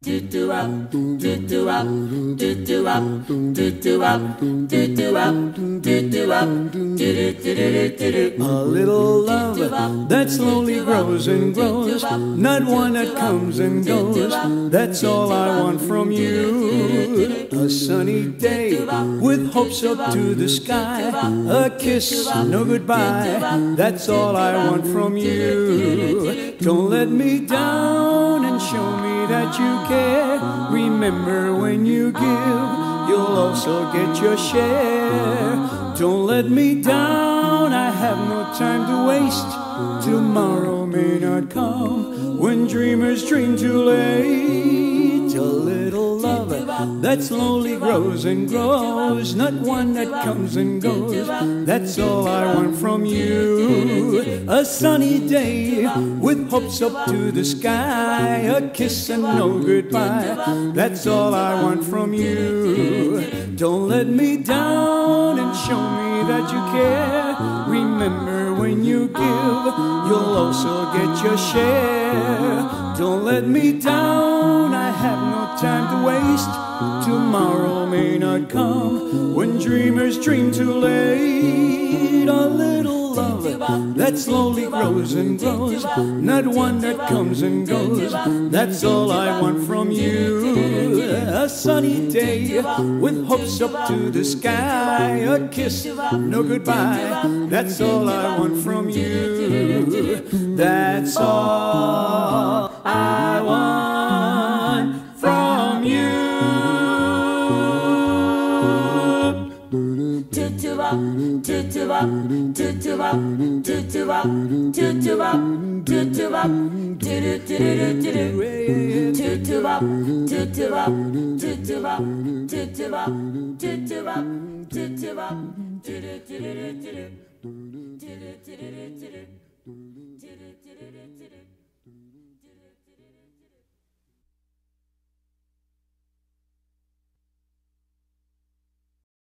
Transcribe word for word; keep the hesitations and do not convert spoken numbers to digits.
little love that slowly grows and grows, not one that comes and goes. That's all I want from you. A sunny day with hopes up to the sky, a kiss, no goodbye. That's all I want from you. Don't let me down and show me that you care. Remember, when you give, you'll also get your share. Don't let me down, I have no time to waste. Tomorrow may not come when dreamers dream too late. A little love that slowly grows and grows, not one that comes and goes. That's all I want from you. A sunny day with hopes up to the sky, a kiss and no goodbye. That's all I want from you. Don't let me down and show me that you care. Remember, when you give, you'll also get your share. Don't let me down, I have no time to waste. Tomorrow may not come when dreamers dream too late. A little love that slowly grows and grows, not one that comes and goes. That's all I want from you. A sunny day with hopes up to the sky, a kiss, no goodbye. That's all I want from you. That's all I want from you.